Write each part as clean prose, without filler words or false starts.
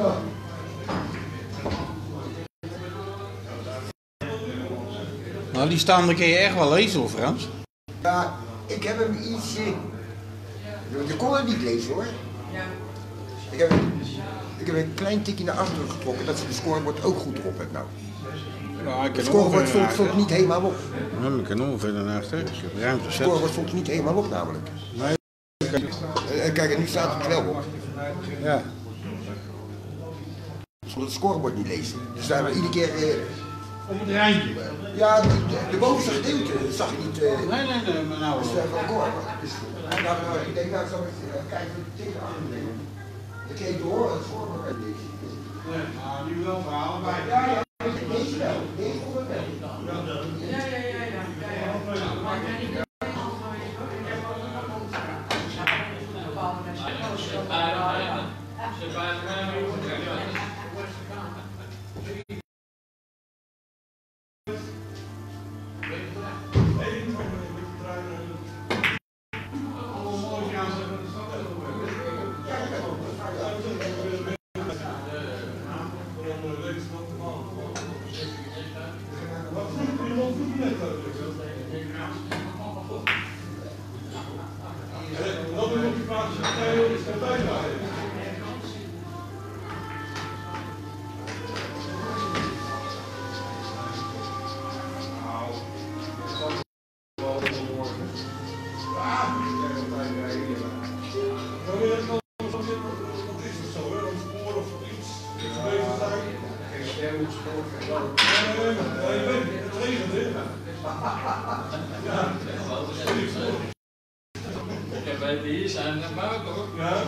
Nou, die staande kun je echt wel lezen hoor, Frans. Ja, ik heb hem iets... Je kon het niet lezen hoor. Ja. Ik heb een klein tikje naar achteren getrokken, dat ze de scorebord ook goed erop hebt nou. Ja, Het scorebord stond niet helemaal op. Ja, ik kan ongeveer naar achter. Ik heb ruimte Het zet. scorebord stond niet helemaal op namelijk. Nee. Kijk, en nu staat het wel op. Ja. Zodat het scorebord niet lezen. Dus daar hebben we iedere keer... Op het rijntje. Ja, de bovenste gedeelte zag je niet. Nee, maar nou. Dus van koor. Dus ik denk, nou, ik zal eens kijken of ik tegenaan moet nemen. Ik kreeg door het scorebord uit lezen. Nee, nou, nu wel verhalen bij. Ja, ja, deze wel. Deze kon het wel. Hier zijn naar buiten hoor. Ja,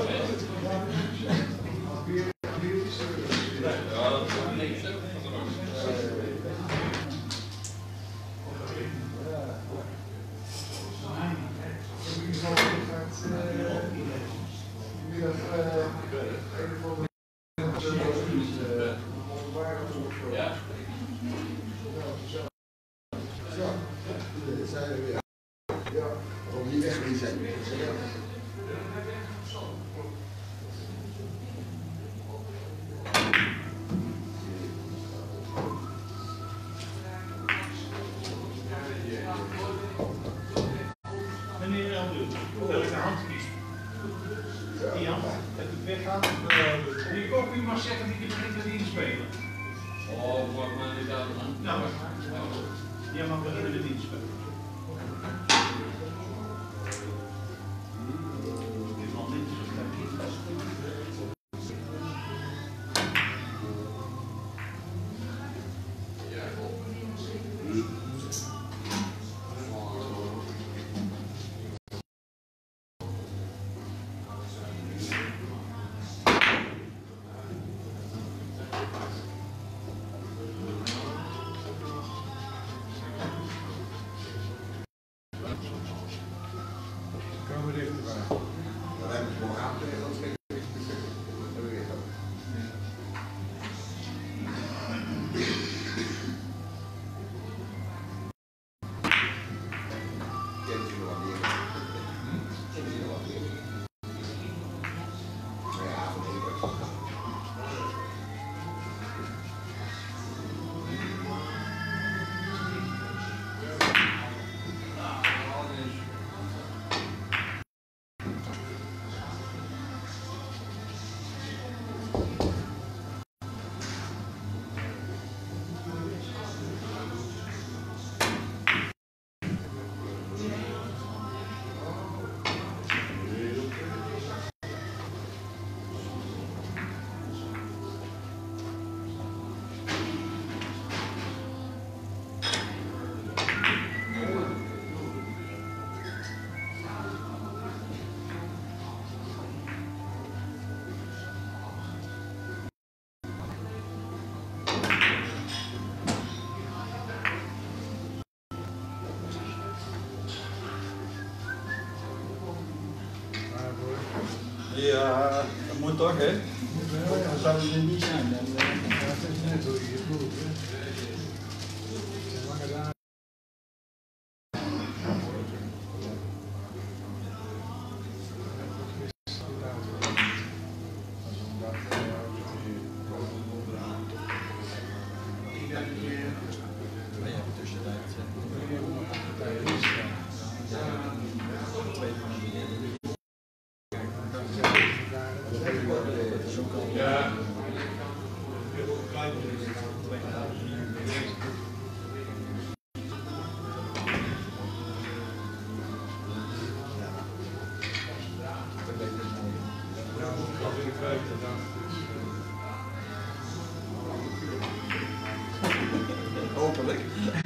dat is niks. Meneer Eldur, wil ik de hand kiezen? Die hand, dat het weggaat. En die kop, u mag zeggen dat je begint met inspelen. Oh, wat maar niet aan. Nou, jij mag beginnen met inspelen. Dit is al niet zo Ja, dat moet toch, hè? Dan zou het er niet zijn. Dan is het net hoe je het voelt. Ja. Hopelijk.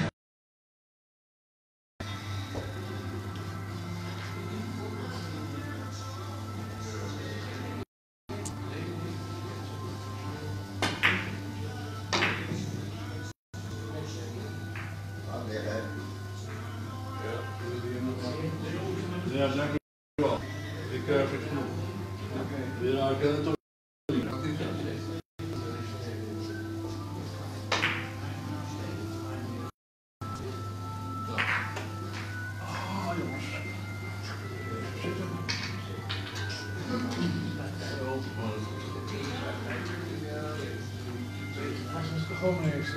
Ja, dank u wel. Ik vind het genoeg. Ja, ik ken het toch niet. Gewoon niks.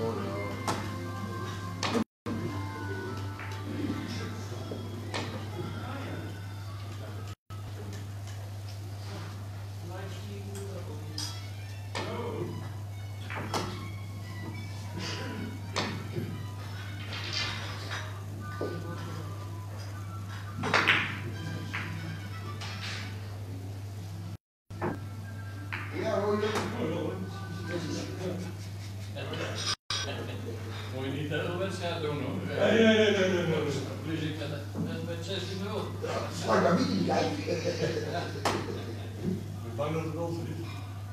Ja, hoor je. Moet je niet de hele wedstrijd doen hoor. Nee. Dus ik met 16-0. Straks naar wie kijken. Bang dat het ons is.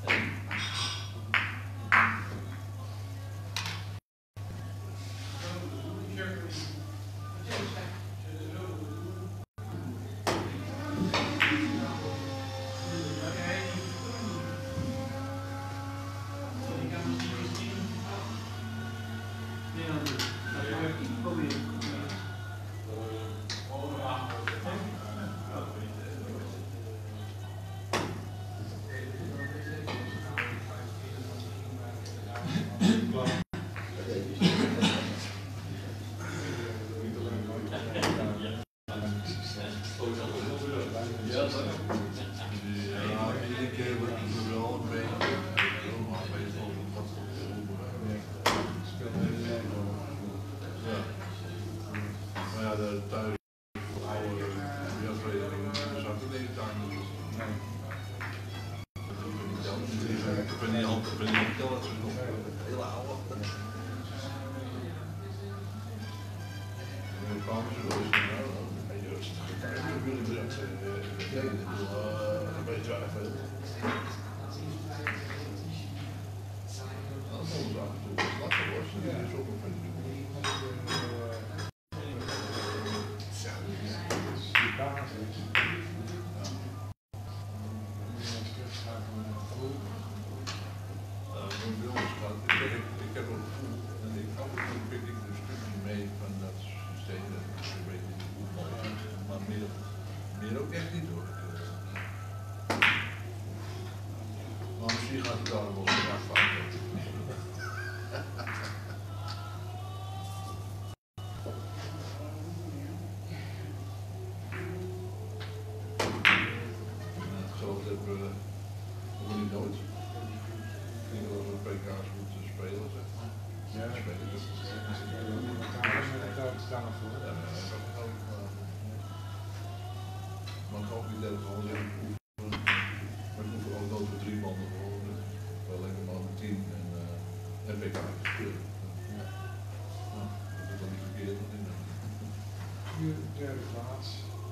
Derde plaats.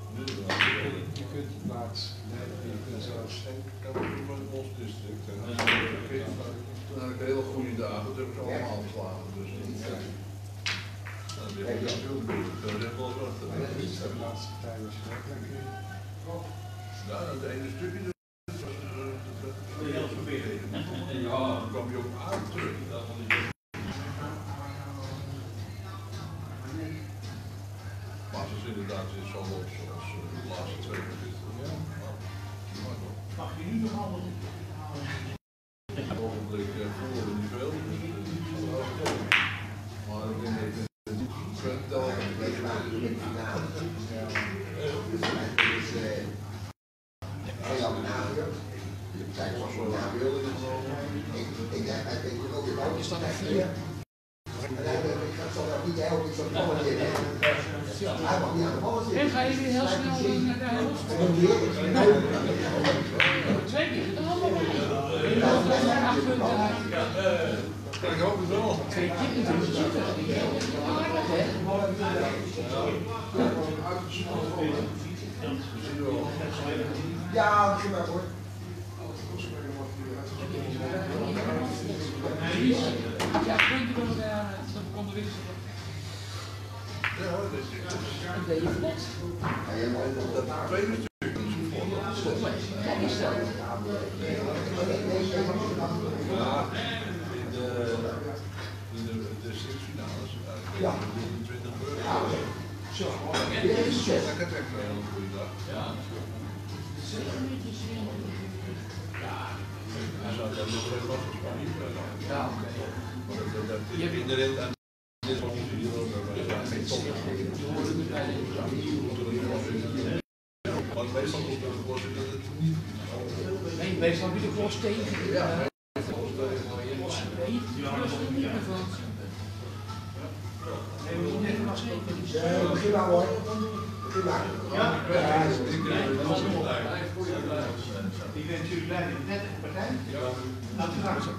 Je kunt de plaats. Je kunt zelfs. Dat was in ons district. Toen had ik hele goede dagen, dat heb ik ze allemaal geslagen. Dus dat is heel goed. Dat is echt wel wat. De laatste partij was Ja, dat ene stukje. Ja, Dan kwam je ook uit terug. Maar ze is inderdaad zo los zoals de laatste twee minuten. Mag je nu nog allemaal doen? Op het ogenblik voelen we niet veel. Maar ik denk dat het niet vertelt. Ja. Kijk, zoals we daar wilden. Ik denk, hij weet ook in de Is dat een 4? ik zal dat niet helpen, ik zal het allemaal weer hebben. Hij mag niet aan de bal zitten. En ga je weer heel snel naar de helft? Twee keer gedaan. Ik hoop het wel. Twee keer natuurlijk zitten. Aardig, hè? Ja, begin maar hoor. Ja, punten door dat kon erin zitten. Ja, dat is Dat deed je vlot. dat tweede stuk is voor. Kijk eens dan. Ja, de sexfinales Ja. 20 euro. Zo. Dat gaat echt een hele goede dag. Ja. Hij zou dan nog even wat gespannen. Ja, oké. Je hebt in de rit aan dit was hier ook geen top. Want meestal is het gewoon dat het niet. Nee, meestal heb je de klos tegen. Ja. Nee, dat is er niet meer van. Begin maar hoor. Begin maar. Ja? Dat was een Ik ben natuurlijk blij met net de partij. Nou, toen was het.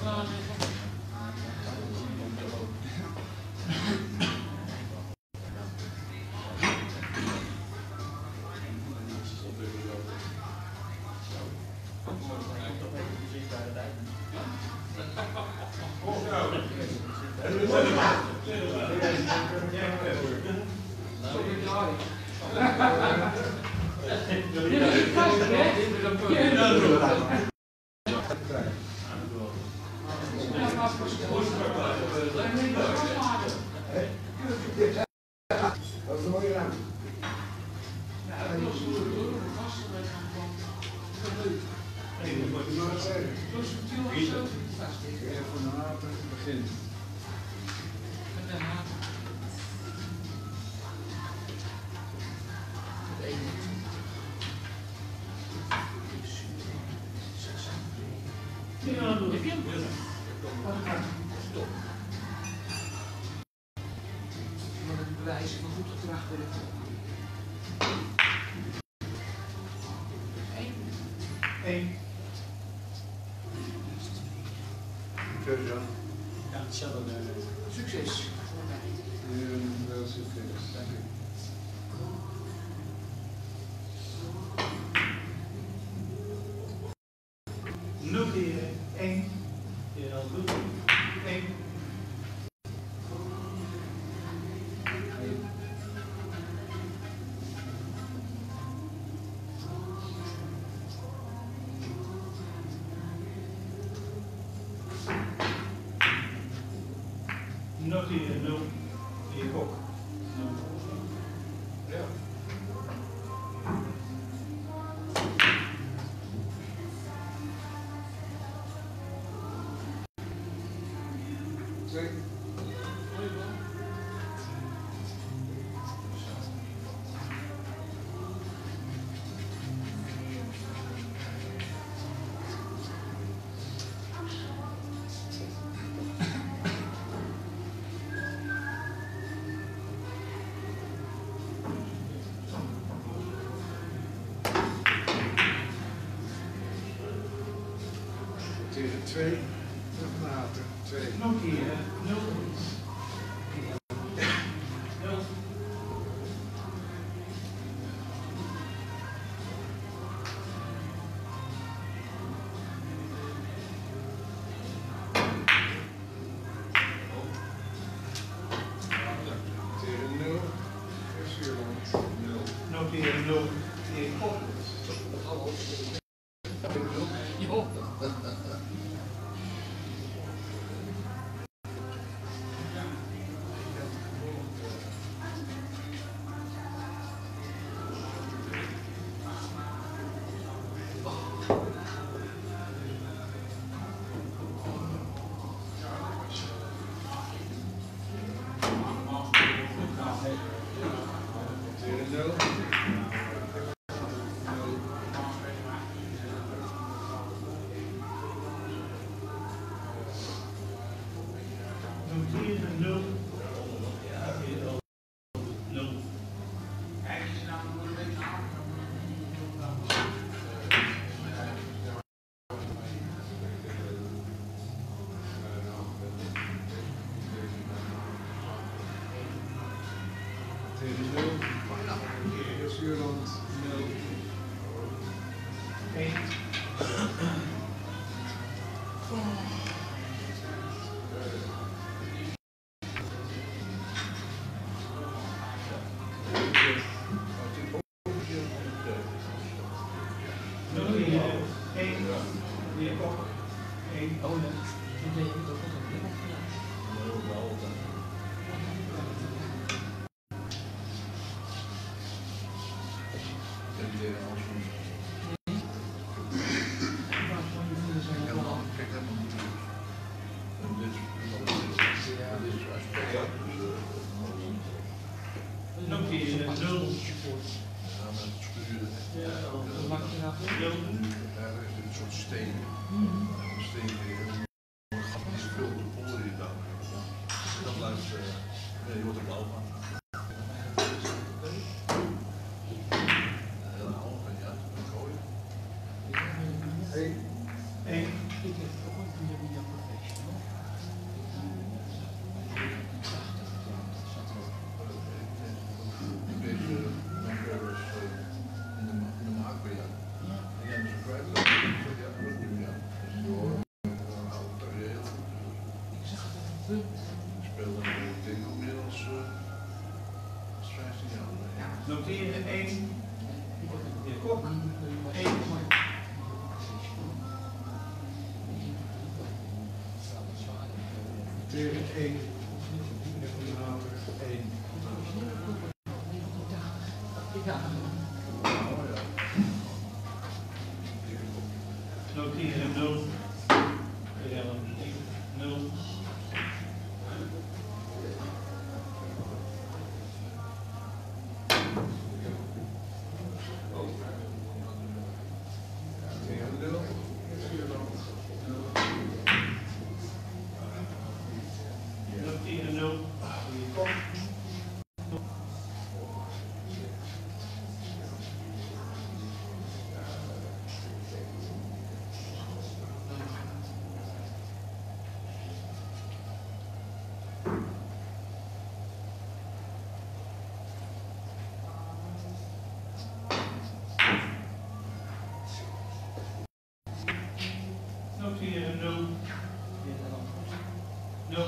Dat is een mooie ruimte. Begin. Maar het bewijs van goed gedrag wordt. Eén. Ja, hetzelfde. Succes. Wel succes. Dank u. Noteren. Eén. Eén. Noteren 0. Je kok. Ja. Twee. Tegen 2. Later. 2. Noteren 0. 0. Tegen 0. Is 4 0. Noteren 0. Je kok. Jo. Tegen 0. 0. 0. 0. Kijk, als je nou door de week haalt, Tegen 0. Zuurland 0. 1. Noteren 1. De Kok 1. Tegen 1. De Groenhouwer 1. Noteren 0. 0. Noteren 0. 0.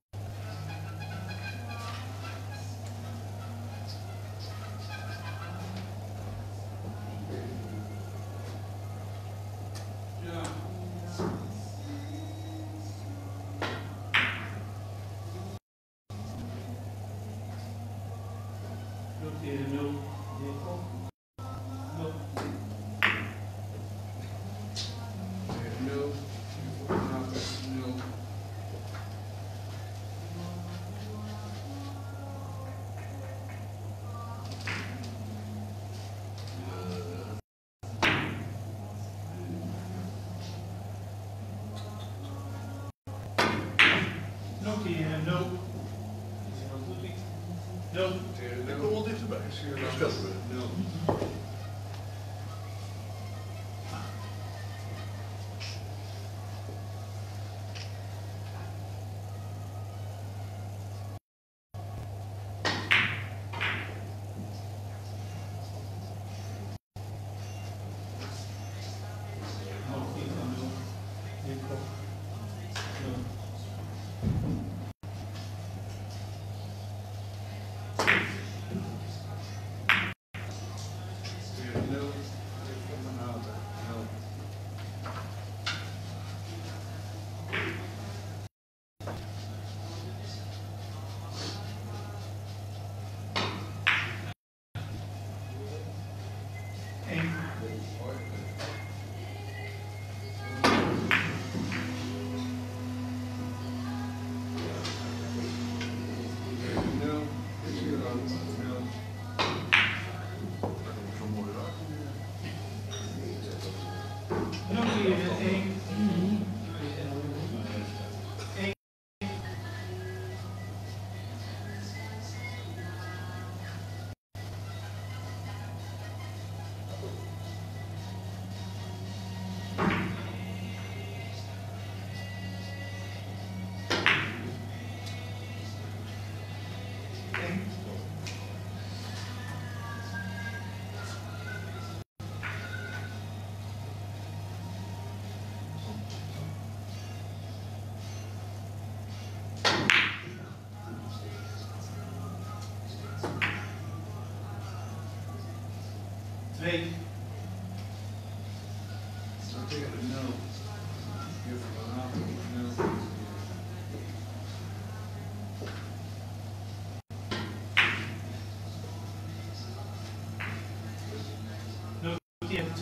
Noteren 0. 0. Tegen 0. De Groenhouwer 0. Noteren 0. 0. Tegen Ik 0. kom wel dichterbij. Zuurland 0. Tegen 0. De Groenhouwer 0. Tegen 0. Zuurland 0. Dat komt zo mooi uit. Noteren 1. 1.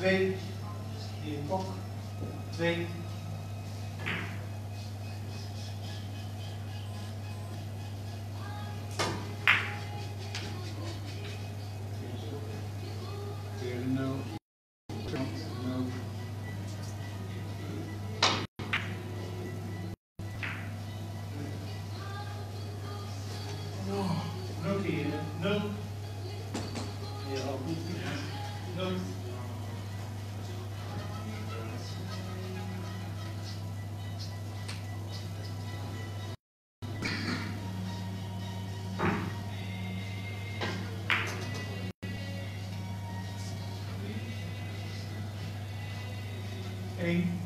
2. De heer Kok. 2. Noteren. 0. De heer Alboet. 0. Eén.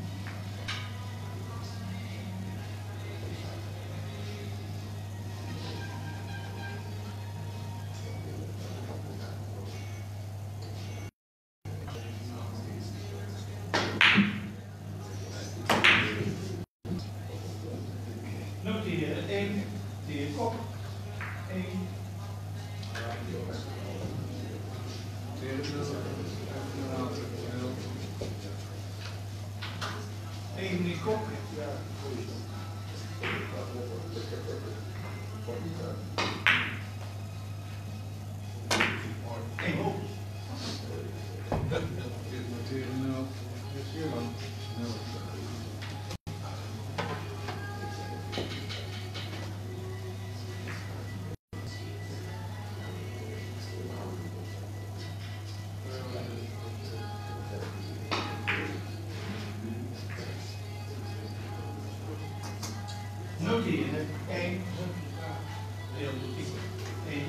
Noteren 1. De heer Kok. 1. 1 meneer Kok. Eén op. Noteren 1. Heel goed. 1.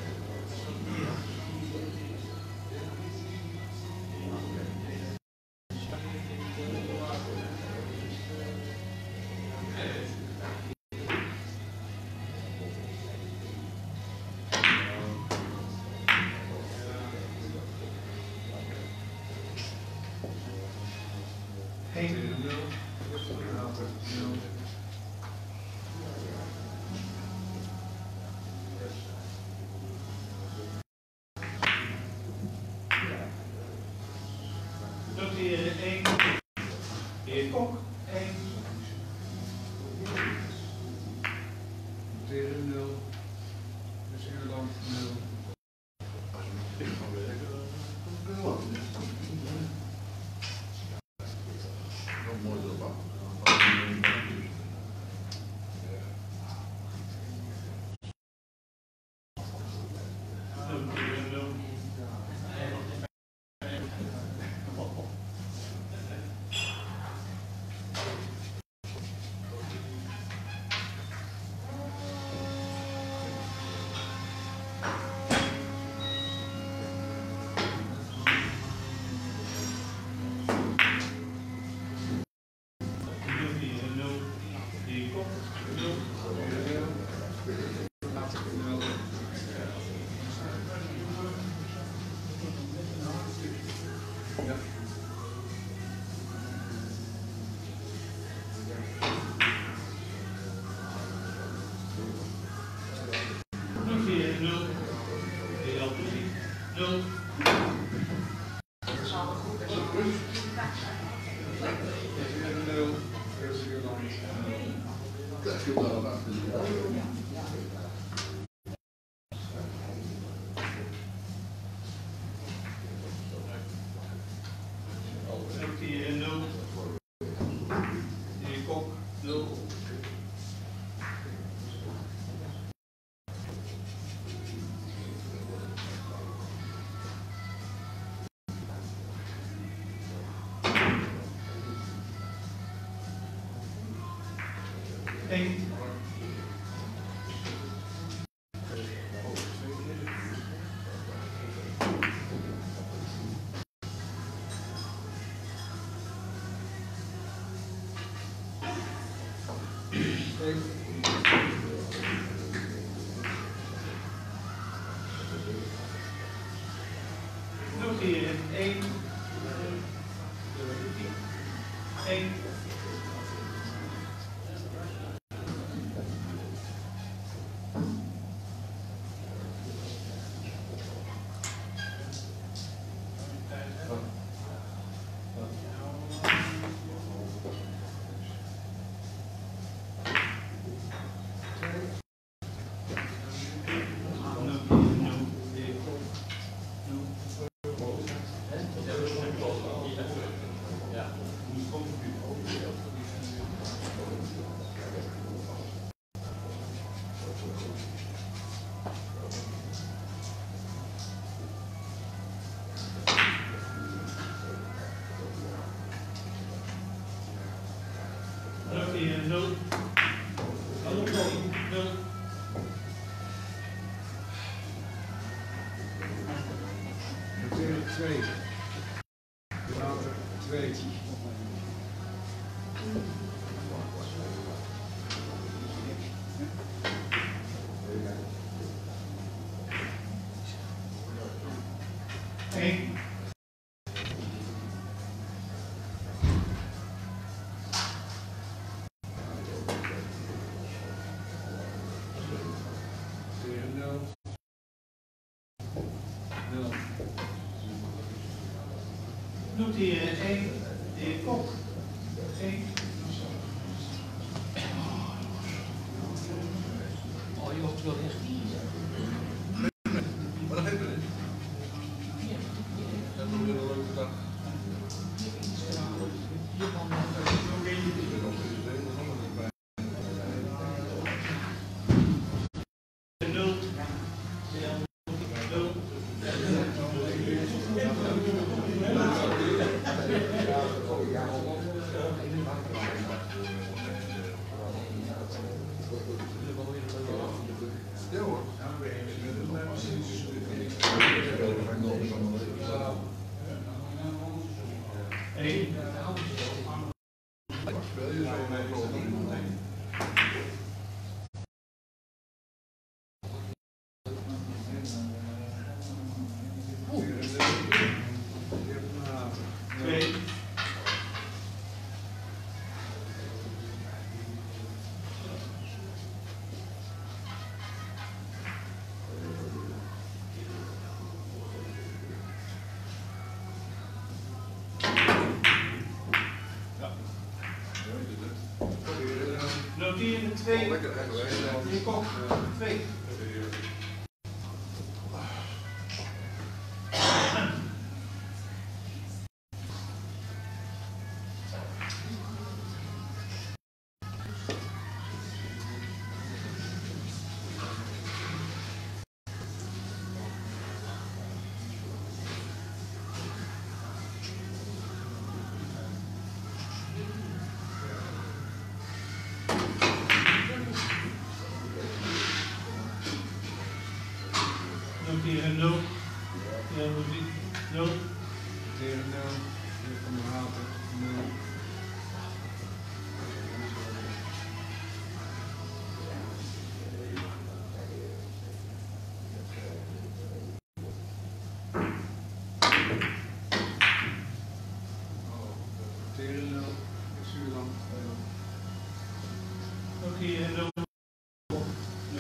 Noteren 1. De heer Kok. 1. Noteren 0. Dus Ierland 0. Nog mooi erop. Noteren 0. Noteren 0. De heer Kok. 0. Noteren 0. De heer Alboet. 0. Krijg je daar wat achter? Noteren 0. De heer Kok. 0. Eén. Noteren 1. 1. Noteren 0. 0. Noteren 2. Water 2. Noteren 1. De heer Kok. 1. Oh joh, ik wil echt niet. Maar dat geeft het niet. Dat is weer een leuke dag. Ik ben nog steeds de hele zondag bij. 0. 0. Ja hoor. Speel je zo mee voor Noteren 2. lekker eigenwijs. De heer Kok. 2. Noteren 0. 0. Noteren 0. Meneer Van der Haten 0. Noteren 0. Zuurland 0. Noteren 0. 0.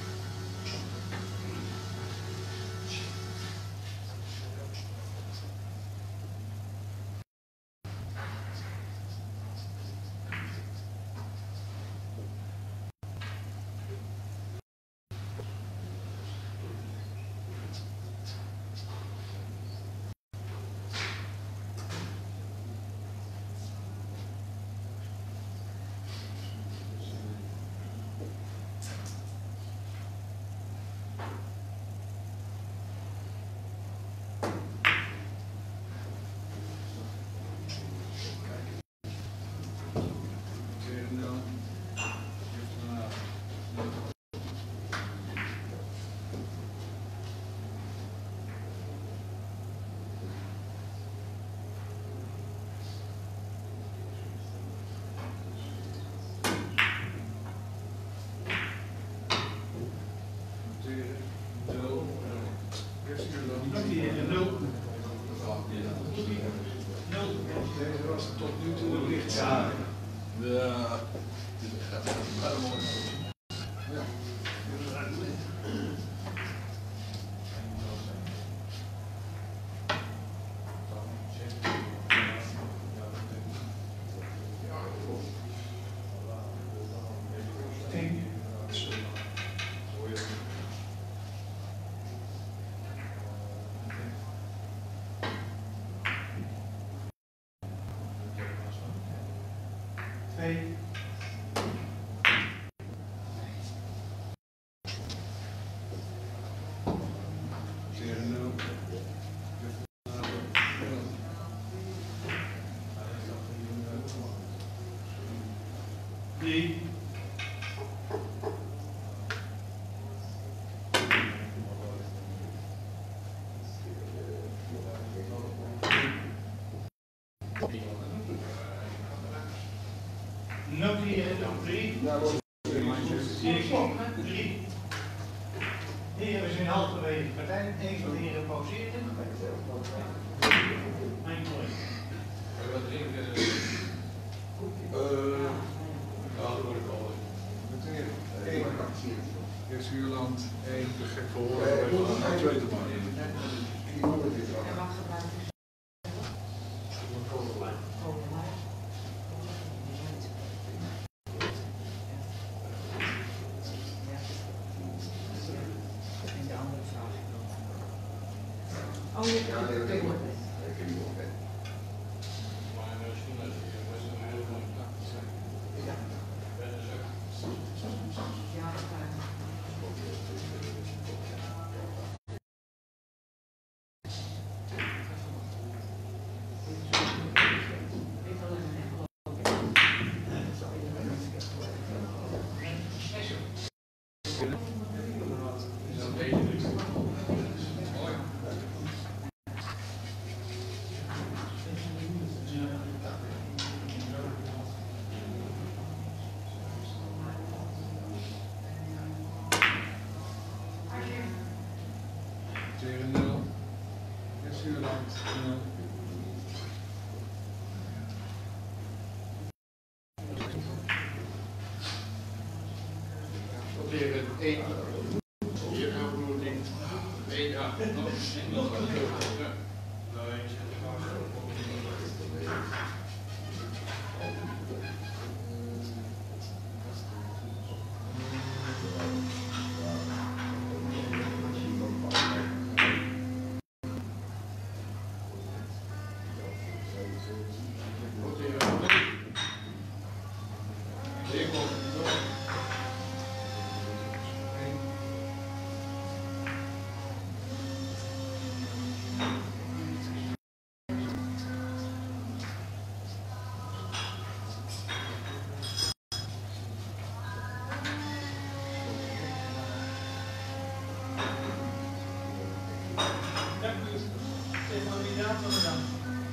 Noteren 0. Meneer Van der Haten 0. Noteren 0. Noteren 0. 0. Deze was tot nu toe de lichtzaak. Ja. Dat is wel mooi. Ja. 3. Noteren dan 3. Hier klopt, 3. Heren zijn halverwege de partij. Een van de heren pauzeert. Mijn collega. Wat drinken? Ja, dat word ik al. Zuurland, 1, te gek voor horen, 2 te maken. Oh, ja, dat heb ik nog niet. Maar schoenen is best een heel mooi praktisch zijn. Ja. Ja, dat kan. Tegen 0. Zuurland, 0. Proberen 1. Hier gaan we doen. 1, ja. Nog een keer. Dank u. Stefan, wie daar van dan?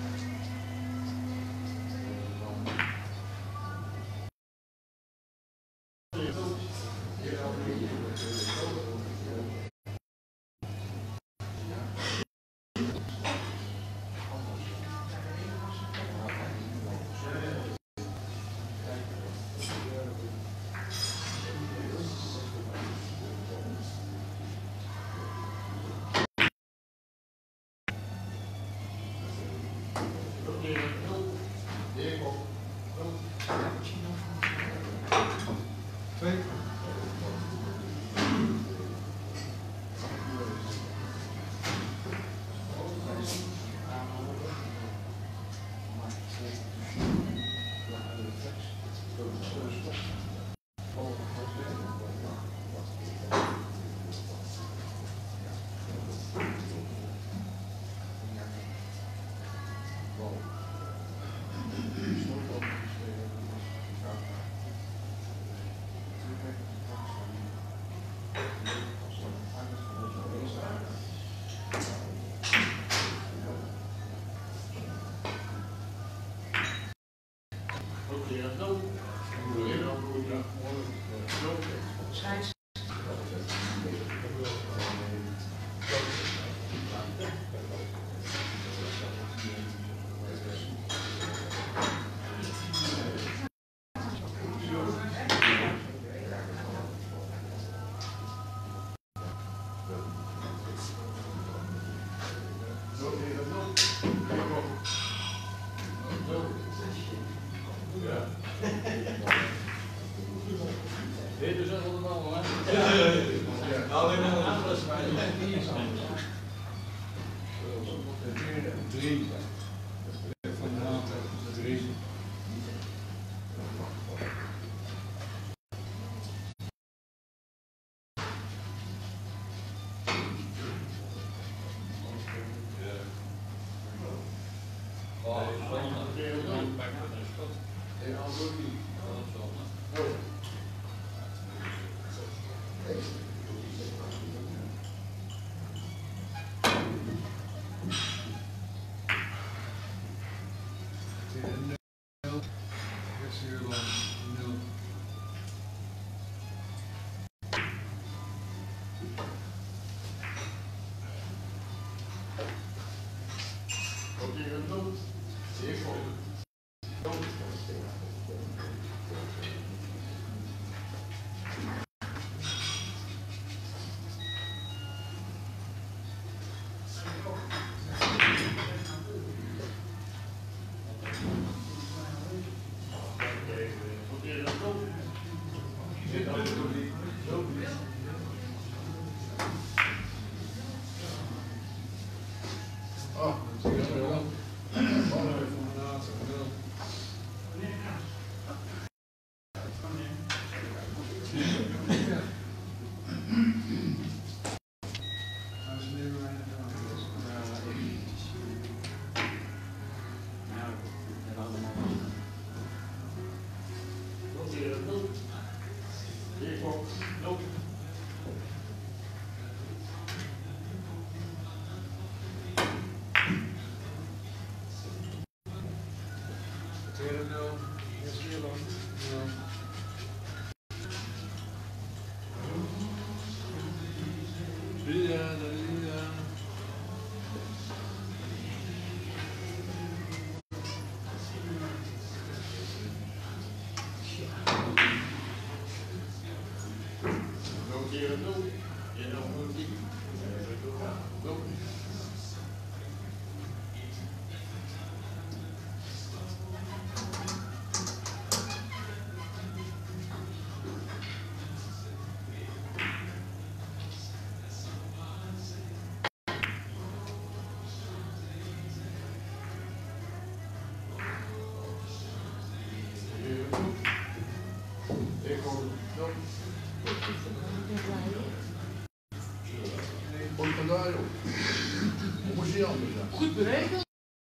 Scheids. Dit is echt allemaal, hè? Alleen maar anders. 3. Van de Maat, 3. Oh, dat is wel een heel leuk pak met een schot. Ja. Vandaar joh. Hoe moest je anders zijn? Goed berekend.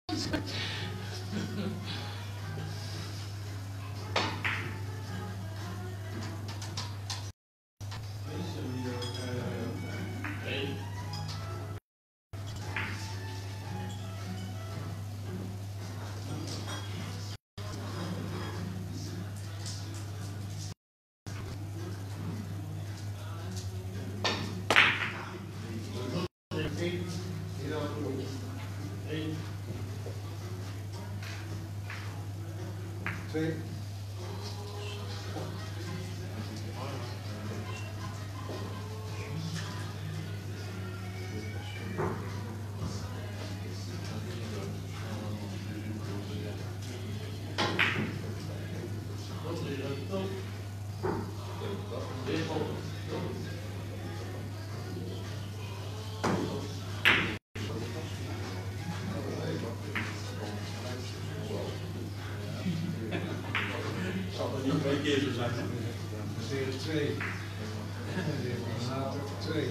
Twee. Twee keer zo zijn. Serie 2. Later 2.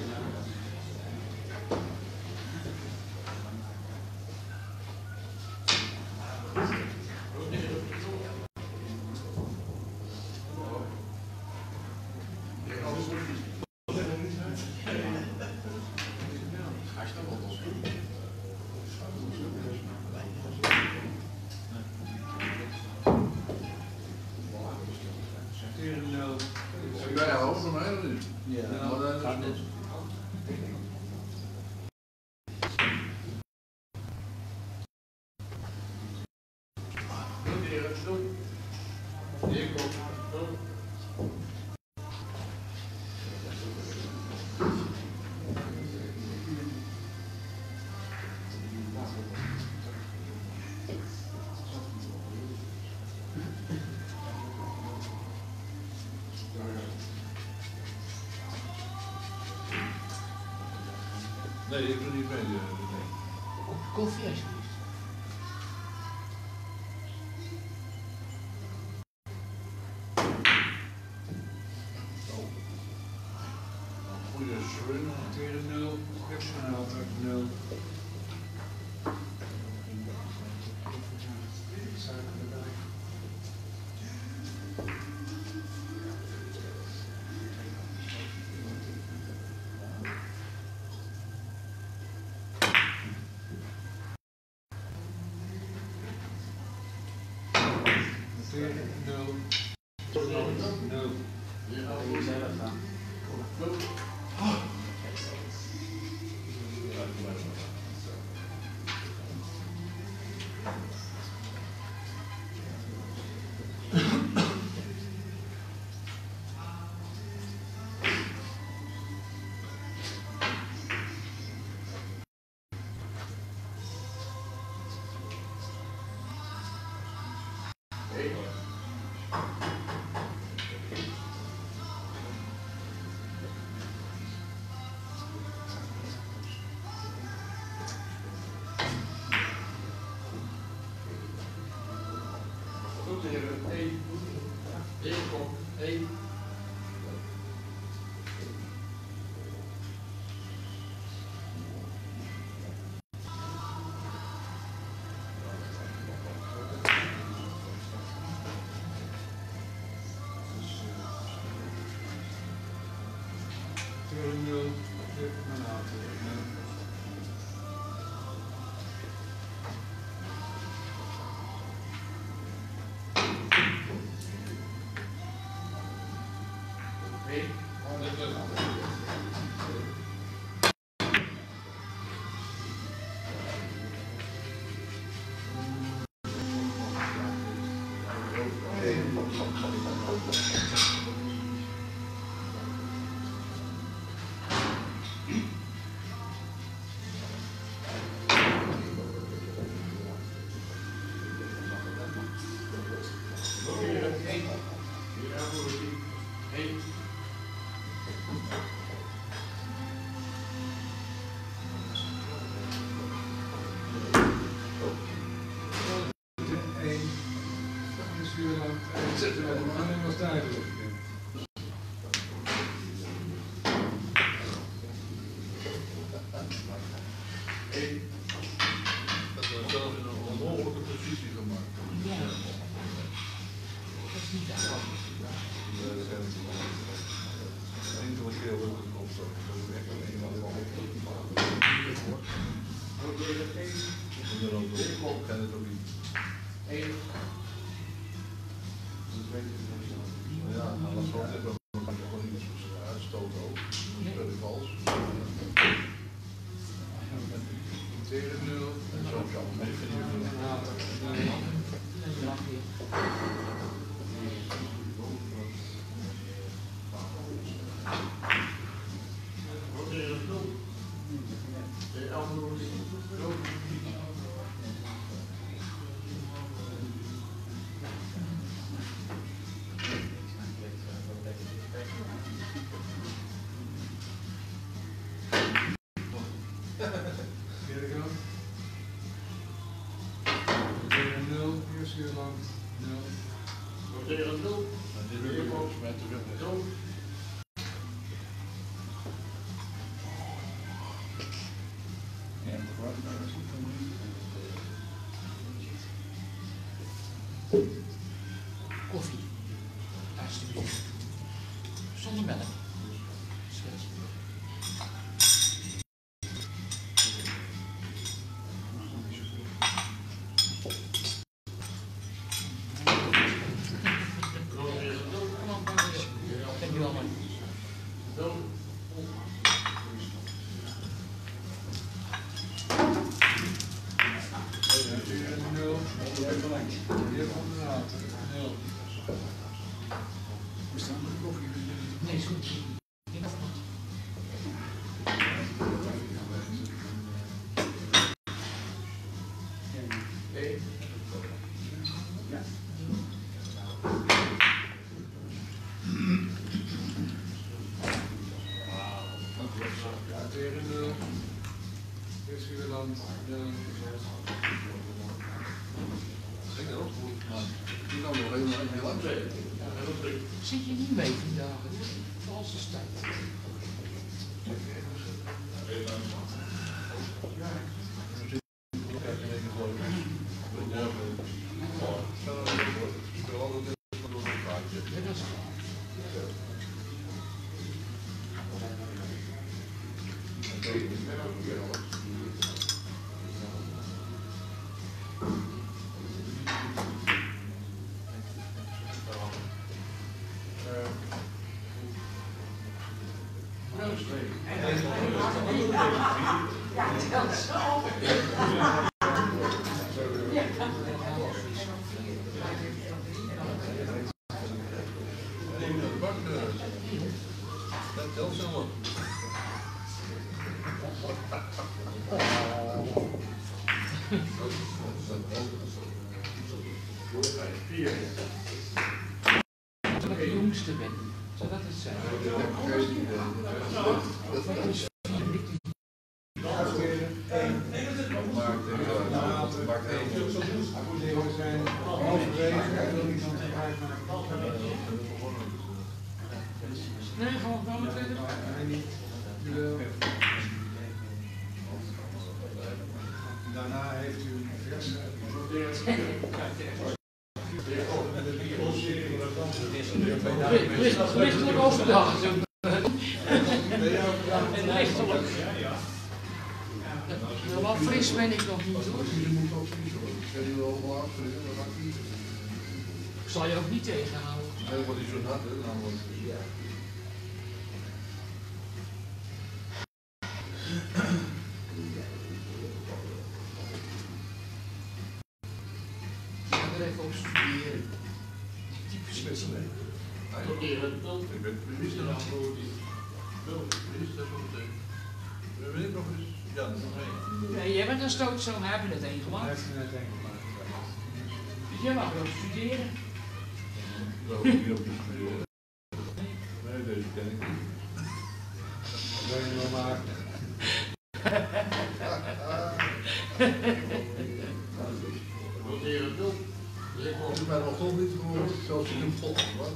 Heb jij hoofd van mij of niet? Ja, dat gaat net. Nee, ik doe niet mee. Nee. Koffie alsjeblieft. Goeie swing. Tweede 0. Extra 0. Suiker erbij. Dat is zelf in een onmogelijke positie gemaakt. Dat is niet aan. Enkele keer lukt het op zo. Dat is echt een eenmaal van en dan ook kan het ook niet. Ja, alles wat het ook gewoon niet uitstoten ook. Dat is very vals. Tegen 0 en zo kan het mee vinden. Koffie. Alsjeblieft. Zonder melk. Dankjewel, man. Nee, is goed. Ik nog niet. Tegen 0. Eerst weer land. Ik ook goed, maar die kan nog heel lang zijn. Zit je niet mee vandaag? Het is een valse tijd. Ja. Ja, tel zo. Dat zelf. Dat ik de jongste ben. Zou dat het zijn? Nee, gewoon wel met tweede. Daarna heeft u een Lichtelijk overdag. En lichtelijk. Wat fris ben ik nog niet hoor. Ik zal je ook niet tegenhouden. Nee, wordt niet zo nat, hè? Dan wordt Ik ga er even op studeren. typisch spitsen. Ik ben minister aan minister zo meteen. Weet ik nog eens? Ja, dat is nog één. Nee, jij bent een stootzoon, hij heeft er net één gemaakt. Dus jij mag ook studeren. Dat hoef ik niet op te studeren. Nee, deze ken ik niet. Dat wil je wel maken. Het is mij nog toch niet gewoon zelfs in een pot. Wat?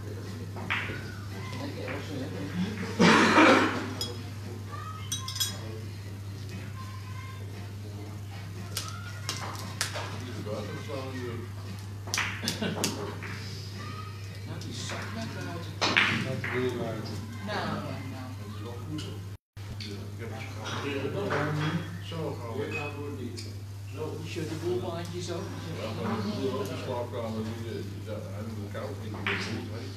Nou, die zak lekker uit. Dat wil je uit. Nou. Het is wel goed. Ik heb het gehouden. Zo gehouden. Je de boelmaatjes ook. Ja, maar de slaapkamer die hij moet het koud niet meer goed weet.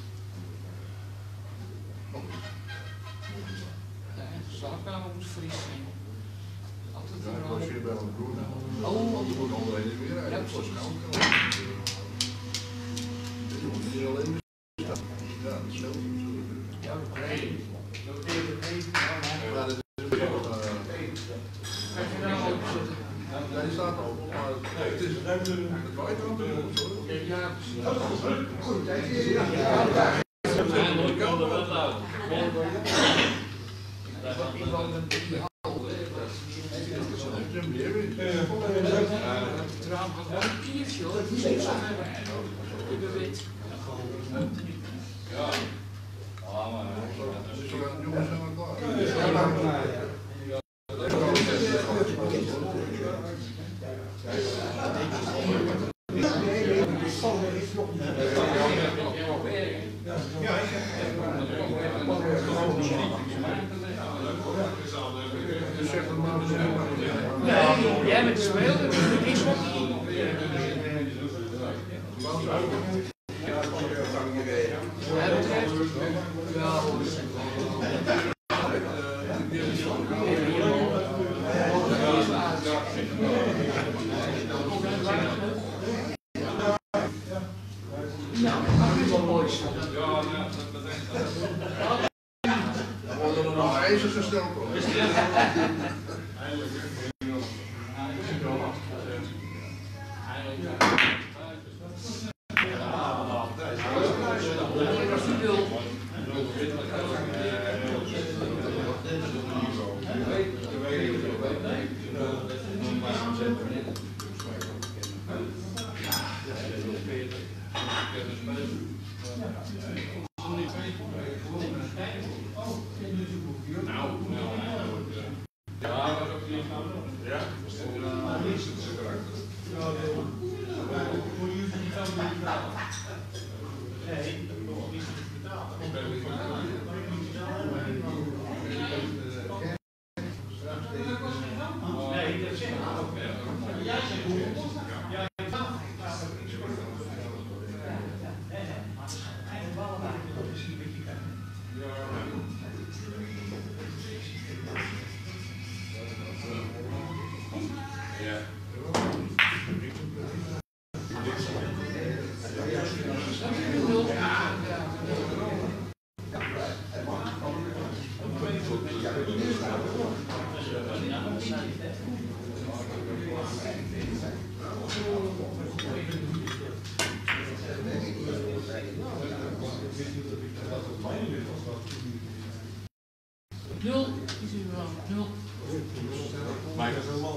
Ja, de slaapkamer moet fris zijn. Altijd Ja, ik was hier bij mijn broer. Oh, Die moet onderheen en weer uit. Ja, Dat was precies. koud. Je moet hier alleen staan. Ja, dat scheelt natuurlijk. ja, dat begrijp ik. Ja, dat is wel. Kan je nou openzetten? Ja, die staat al. Maar het is het waait er natuurlijk. Ja, precies. Goed, kijk hier. Ja. Ik kan er wel uit. Ik woon in die hal. Het raam gaat wel een kiertje hoor. Het is niet zo hebben. Ik ben wit. Ja. Ah, maar. Dus jongens zijn we klaar. Ja, maak maar, ja. Dus zeg het maar. Nee, jij bent de speler. Ik speel niet. Hij betreft. Ja, nou, dat is wel mooi zo. Dan worden er nog eisen gesteld. Als je wil. Nul. Die zien we wel. Nul. Maar dat is helemaal.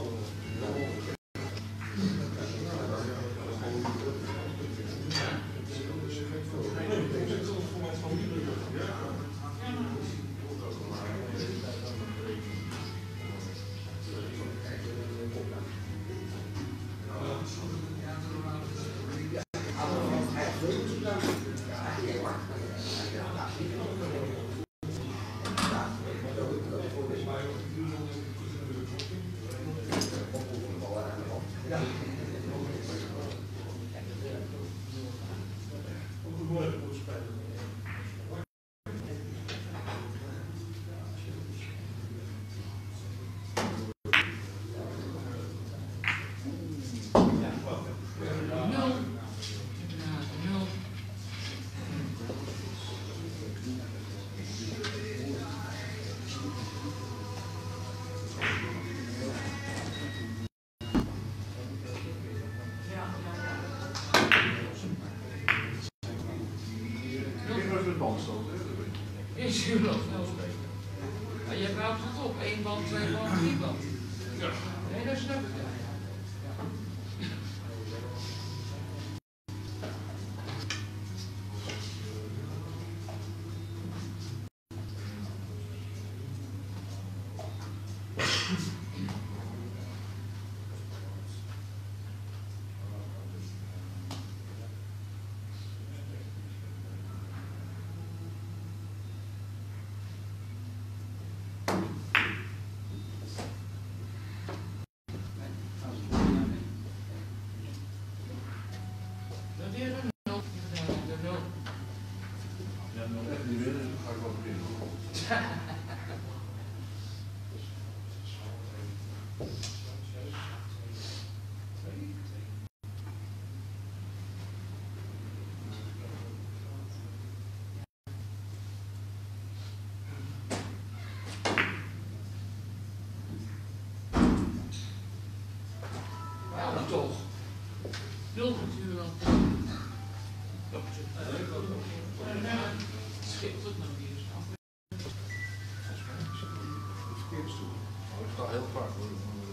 Is u wel snel spelen? Maar je bouwt het op. 1 band, 2 band, 3 band. Ja. Nee, dat snap ik. Toch. 0 natuurlijk wel. Schikt het nou hier eens af. De verkeersstoel. Ik sta heel vaak hoor.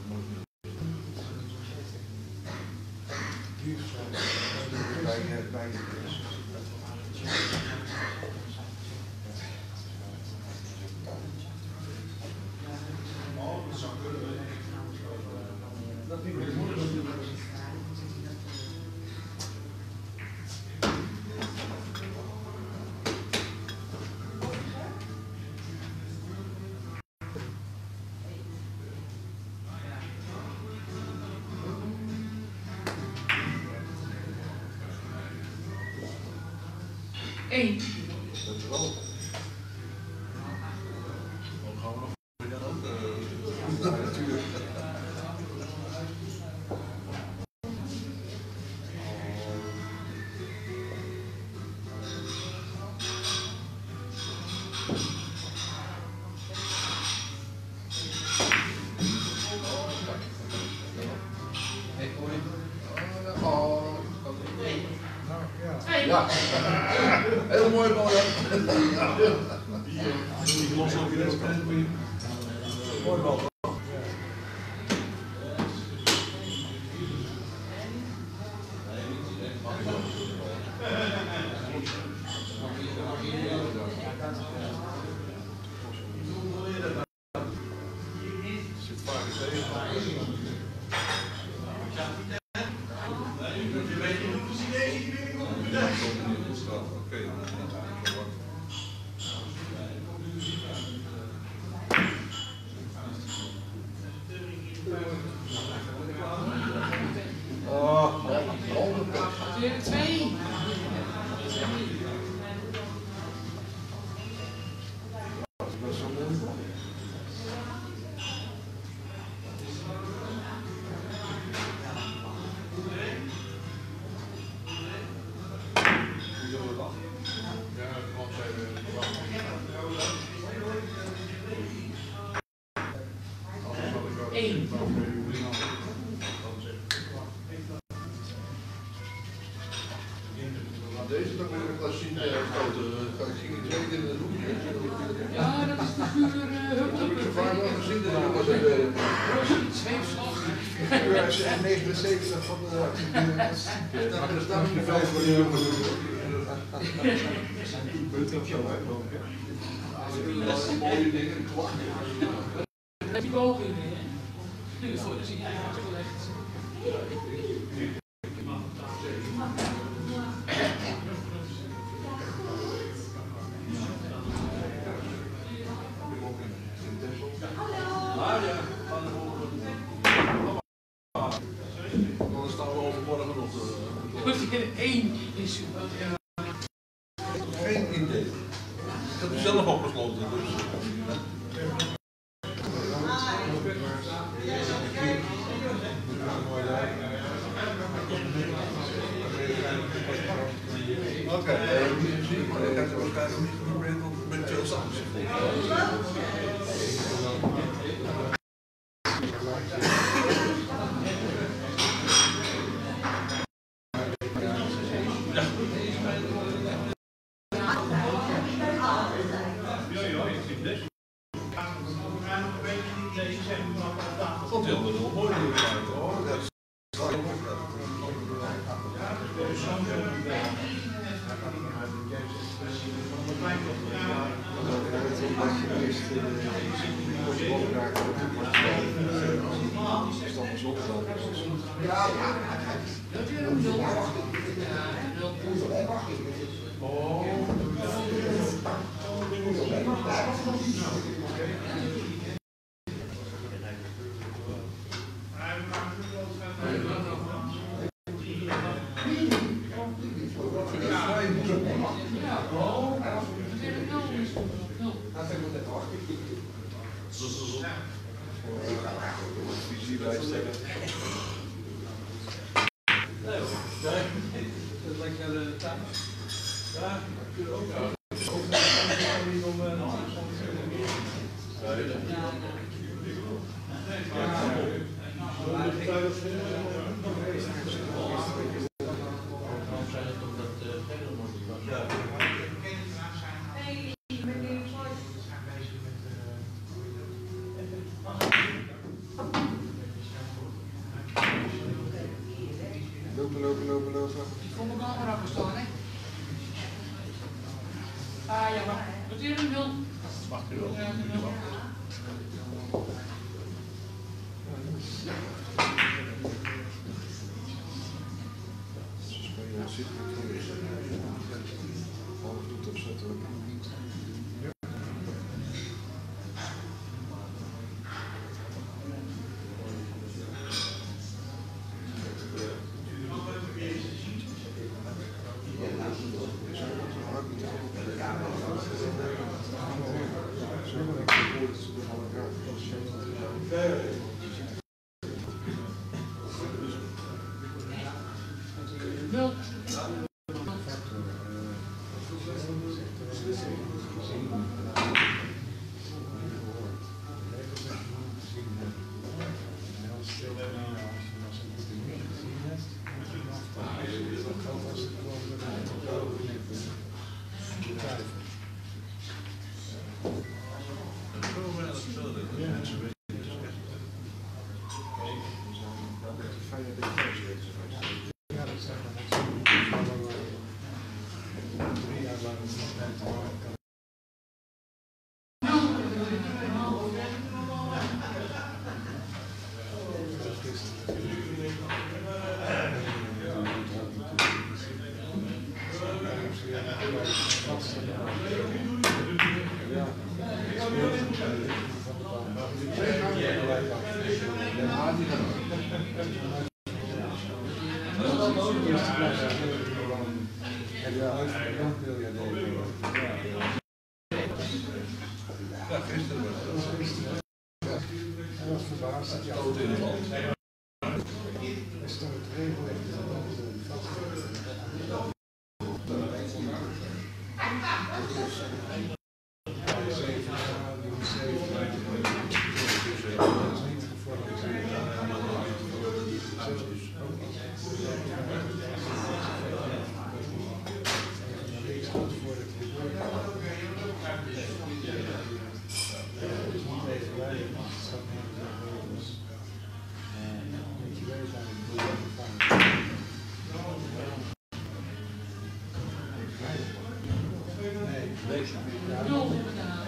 Hier bij dat niet meer moeilijk. Eén. Dat is wel. Dan gaan we nog weer dan ook. Ja, natuurlijk. Ja, heel mooi bal. Die los ook weer. Mooi bal. Zit vaak tegen. Weer 2. Deze is ook weer een klassieke grote. Ik heb vaak wel gezien dat jongens het deden. Zweefslag. Ja, is echt 79 van de... Dat is dan niet veel voor de jongens. Dat zijn mooie dingen. Die bogen in, hè? Nu voor de zie je uitgelegd. Dan staan we overmorgen nog. Eén is Geen idee. Ik heb het zelf opgesloten, dus. Oké, ik heb er waarschijnlijk niet geprobeerd om een beetje veel samen te vond hij altijd wel mooi hoor. Dat is lopen. Ik vond me wel grappig staan, hè? Ah ja, maar wat is er wil? Wacht even. Ja, Wel. Nul gedaan.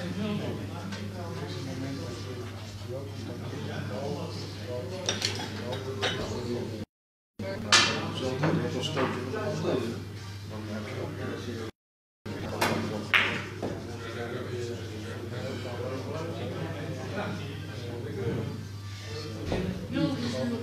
Zo dat was stootje van de afdeling. Nul gestuurd.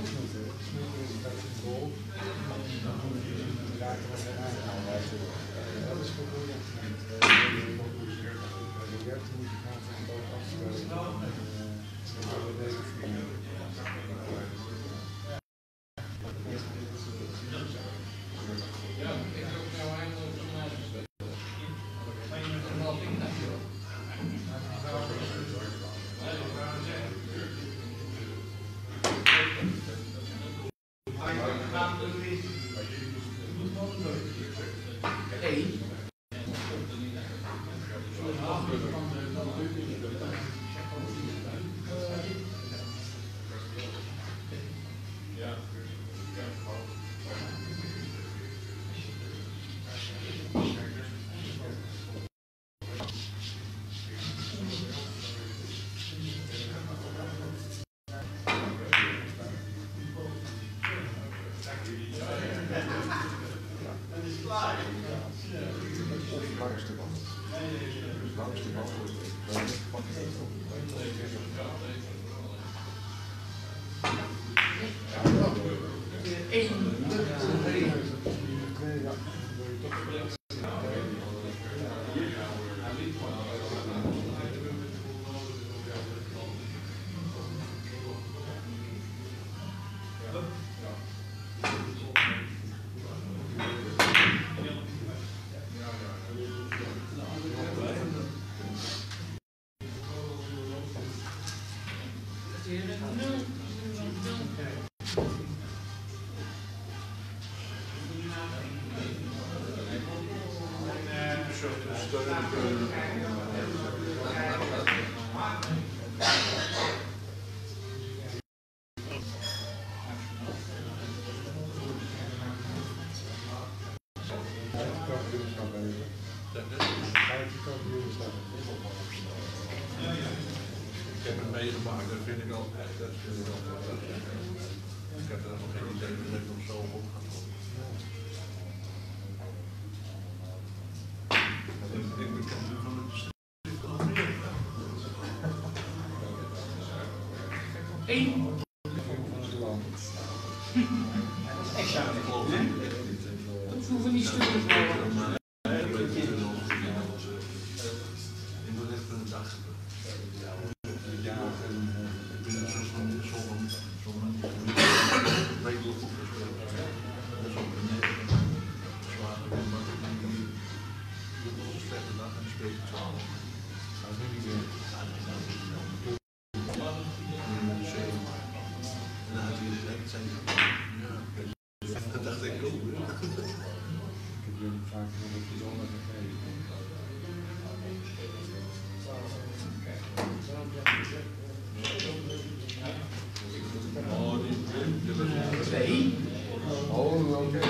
Ik heb het meegemaakt, dat vind ik al echt. Ik heb er nog geen idee hoe het nog zo op gaat worden. Ik ben kampioen van het district. Dat hoeven niet sturen voor. Dat dacht ik ook. Ik heb jullie vaak nog op de zondag gegeven. Twee. Oh, oké.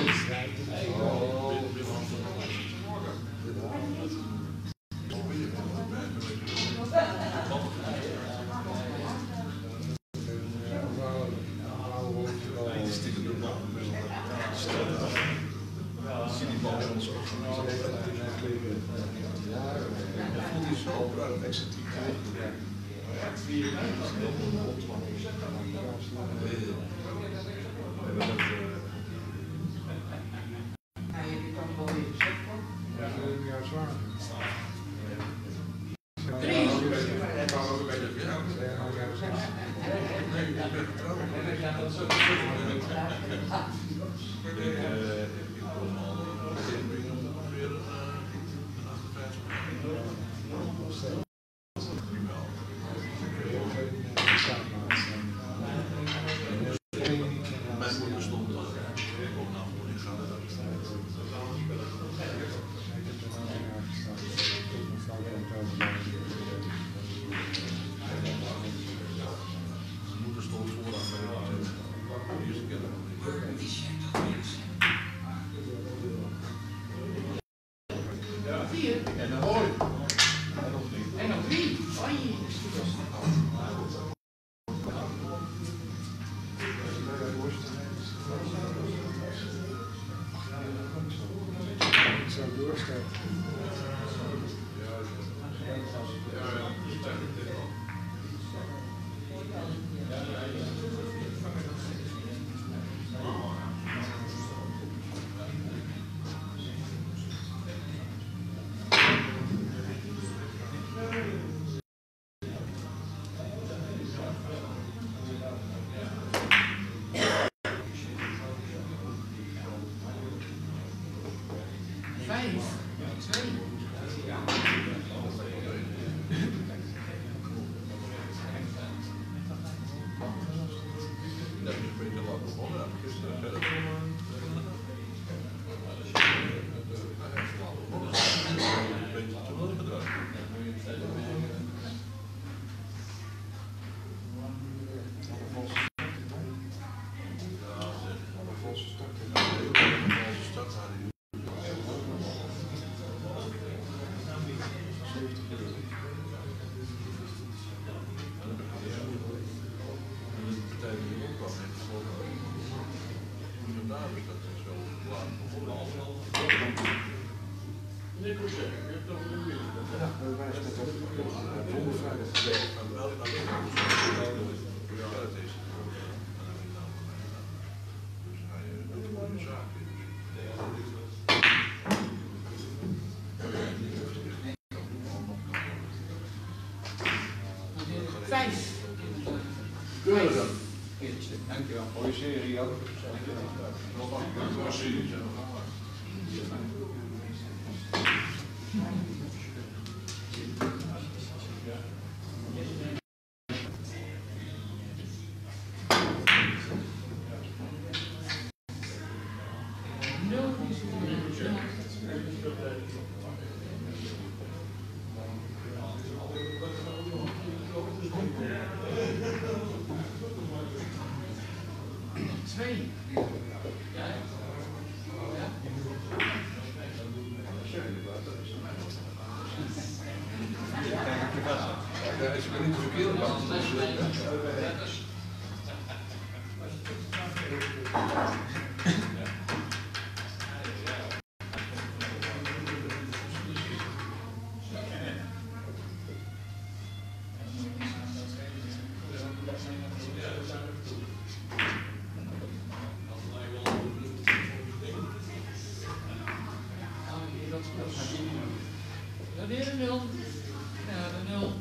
Moeder stond vooraan bij de eerste keer. 4. En dan mooi. En nog 3. Oei, dat is goed. Zo doorstart. Dat is een beetje lang begonnen, gisteren verder. Een beetje te veel gedrag. Keurig dan. Dankjewel. Mooie serie ook. Ja, is er niet de verkeerde kant. Weer een 0. Ja, de 0.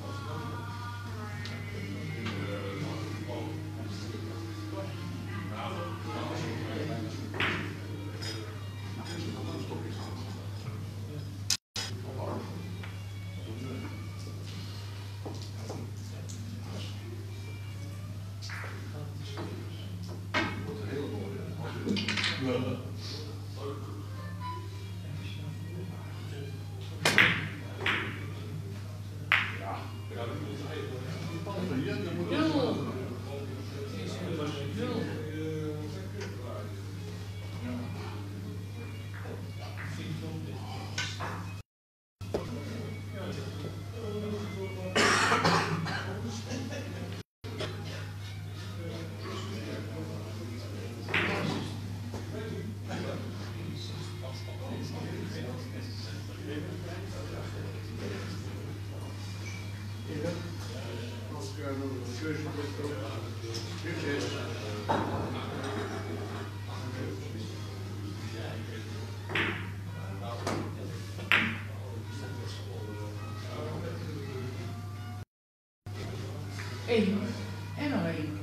Eén. En nog één.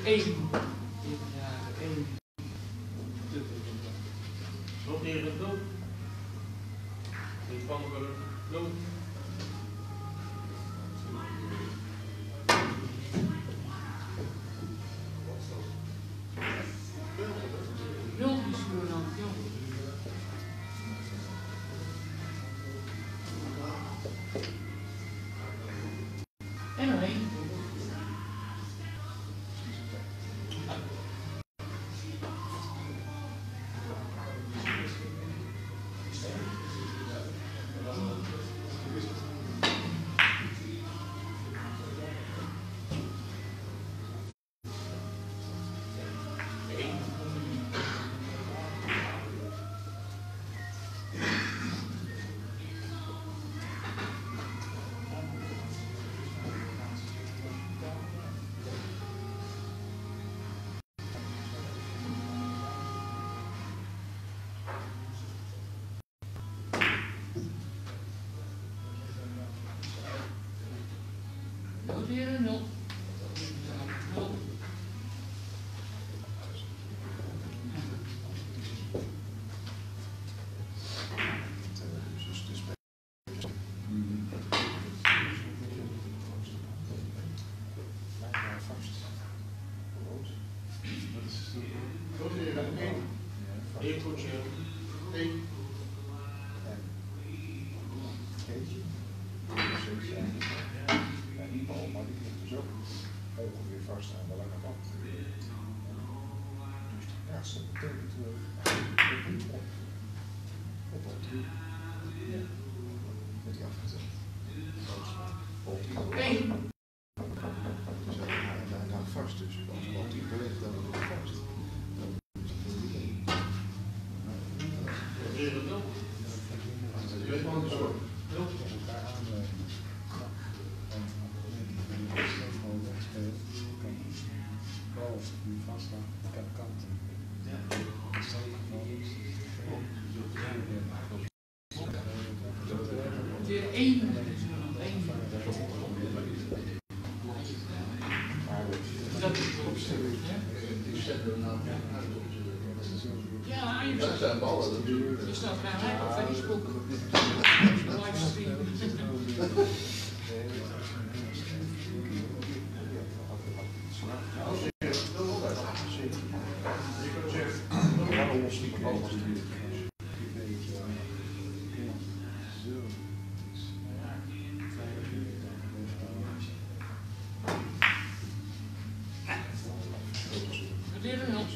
1. Ja, 1. Noteren 0. In Pannenburg 0. En nog 1. Noteren 0. 0. Noteren 1. 1 toetsje. 1. Die bal, maar die ligt dus ook ongeveer vast aan de lange kant. Dus ja, ze betekent met die afgezet. Dus hij gaat vast, dus als de bal die beweegt, dan wordt hij vast. Noteren 0. Die vaststaat, ik heb kanten. Noteren 1. 1. Dat is Die zetten we nou uit. ja, je Dat zijn ballen natuurlijk. Je staat bij op Facebook. Livestream. Noteren 0.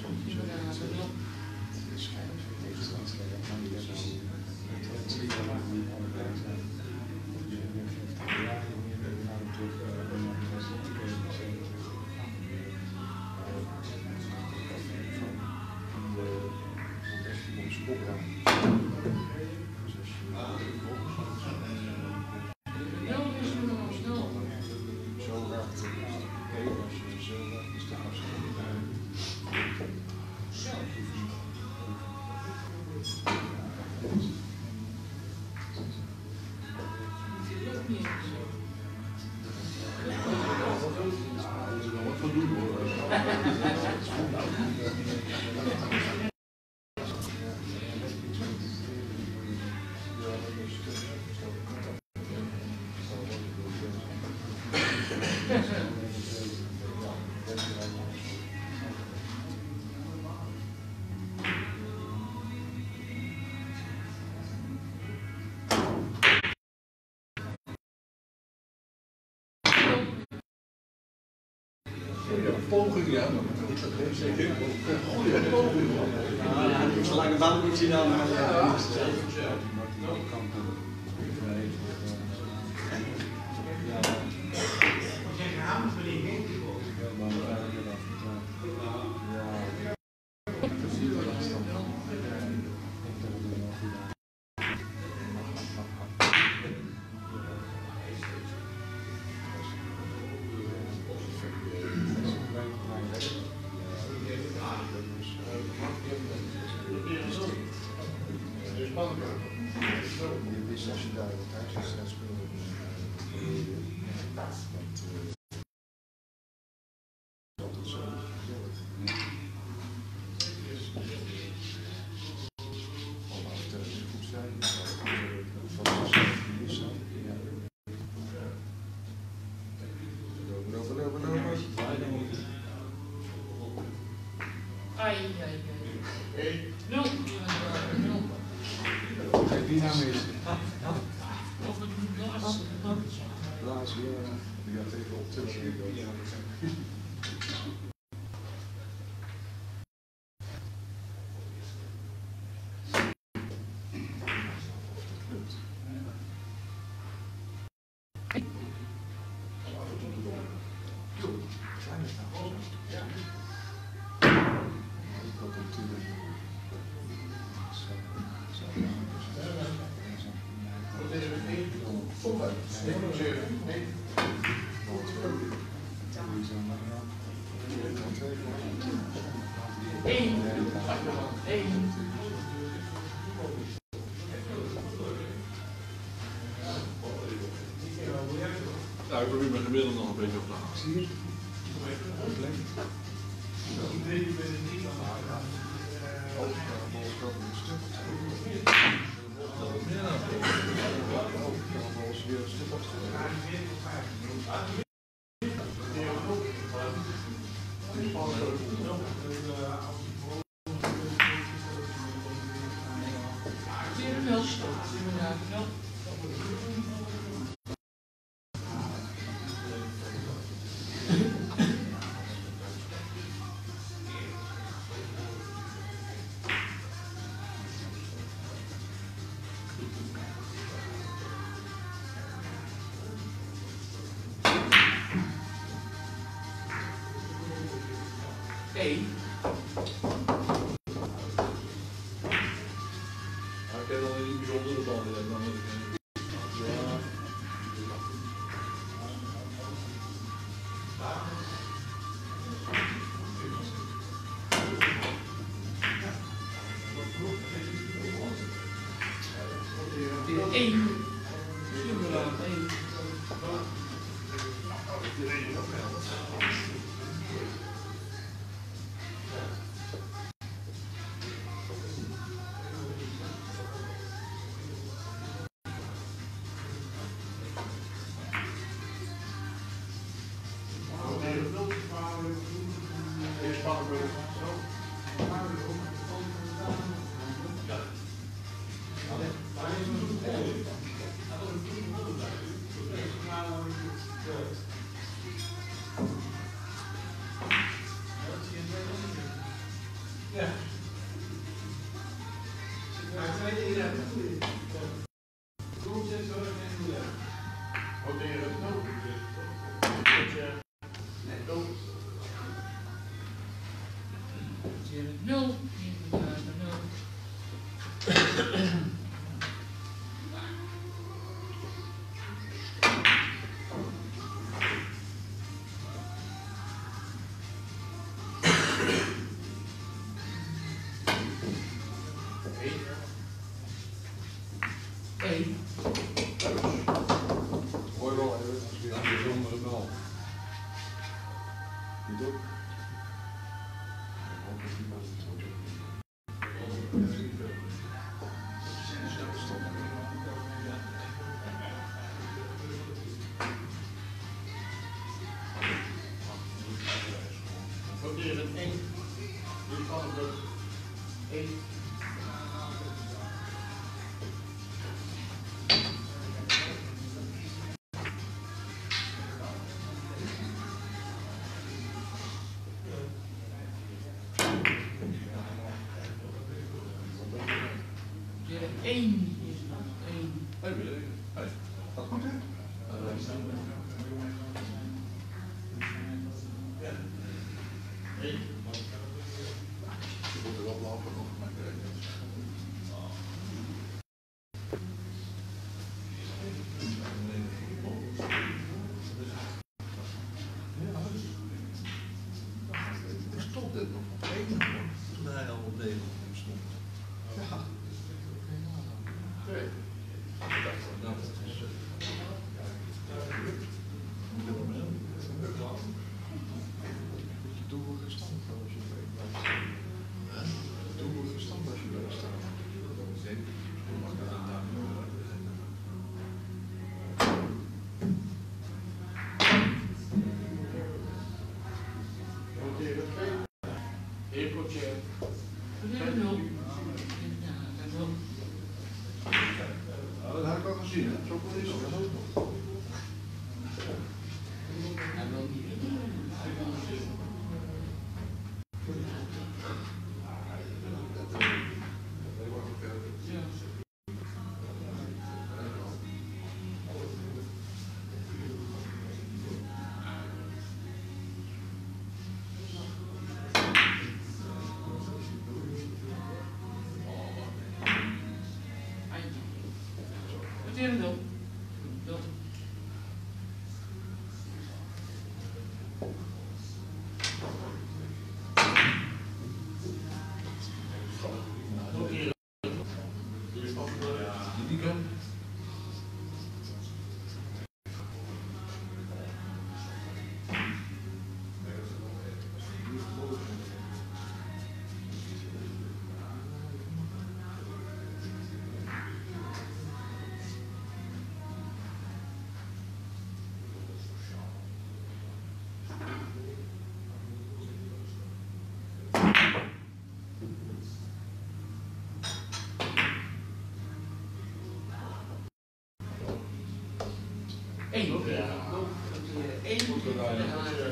Poging, ja. Goeie poging. Zolang een band moet zien dan. Ja. Je wist 0. Kijk, die naam is. Of het laatste. Laatste, die gaat even op tillen. Ja, ik probeer mijn gemiddelde nog een beetje op te halen. Zie je? Ik ken alleen die bijzondere banden, dan moet ik. Hoor je wel even, als je weer aan de zondere bal. Niet ook? Gaat goed, hè? Je moet erop lopen nog, maar ik weet het. Stond dit nog op 1 toen hij al op 9 stond? Ja. Nee. Dat is doelgestand. moeten rijden.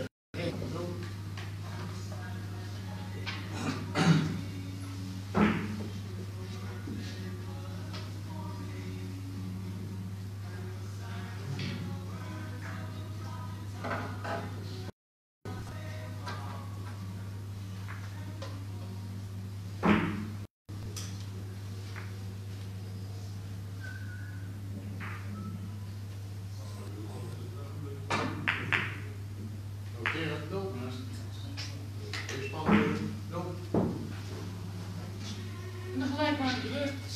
En dan gelijk maar gedrukt.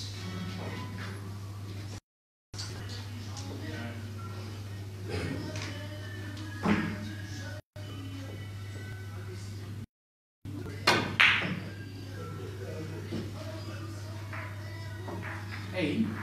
Eén.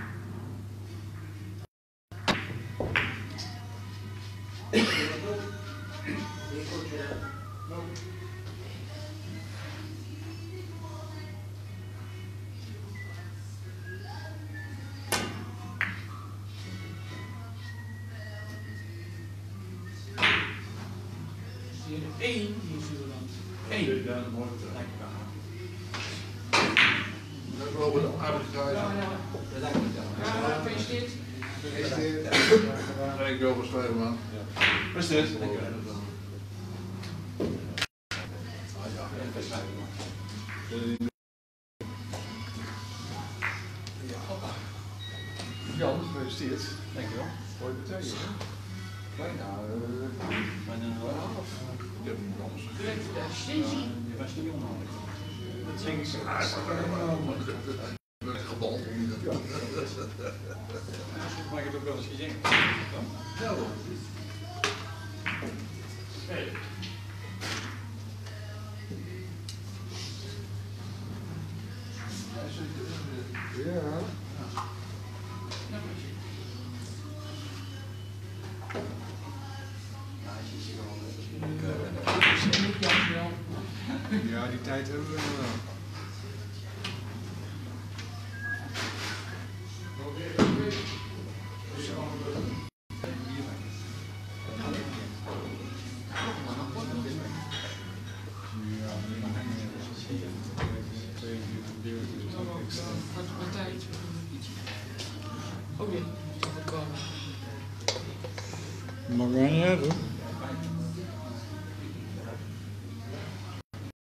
Eén, hier zien we dan. Eén. Ja, dat is mooi. Dat is wel wat aardigheid. Ja, gefeliciteerd. Nee, ik wil beschrijven, man. Wat is dit? Jan, gefeliciteerd. Dankjewel. Mooie meteen. Bijna half. Ik heb hem anders. Direct de assistentie. Je was niet onhandig. Dat ging ik zo. Ik ben gebald. Maar ik heb ook wel eens gezien. Ja, hoor. Hey. Ja. Ja, die tijd hebben we nog wel. Wat tijd? Oh ja, dat kan. Mag wij niet hebben.